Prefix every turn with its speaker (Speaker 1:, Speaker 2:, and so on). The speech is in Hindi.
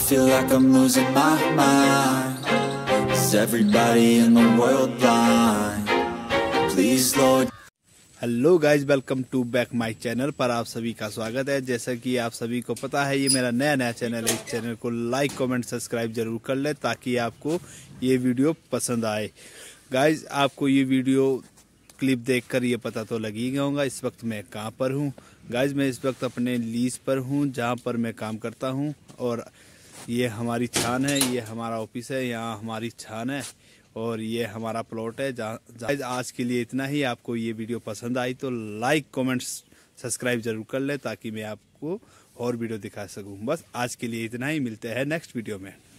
Speaker 1: feel like I'm losing my mind. Is everybody in the world blind? Please Lord.
Speaker 2: Hello guys, welcome to back my channel पर आप सभी का स्वागत है। जैसा कि आप सभी को पता है, ये मेरा नया चैनल है। इस चैनल को लाइक कमेंट सब्सक्राइब जरूर कर ले ताकि आपको ये वीडियो पसंद आए। गाइज, आपको ये वीडियो क्लिप देखकर ये पता तो लग ही गया होगा इस वक्त मैं कहाँ पर हूँ। गाइज, मैं इस वक्त अपने लीज पर हूँ जहाँ पर मैं काम करता हूँ, और ये हमारी छान है, ये हमारा ऑफिस है, यहाँ हमारी छान है और ये हमारा प्लॉट है। आज के लिए इतना ही। आपको ये वीडियो पसंद आई तो लाइक कमेंट्स सब्सक्राइब जरूर कर ले ताकि मैं आपको और वीडियो दिखा सकूं। बस आज के लिए इतना ही, मिलते हैं नेक्स्ट वीडियो में।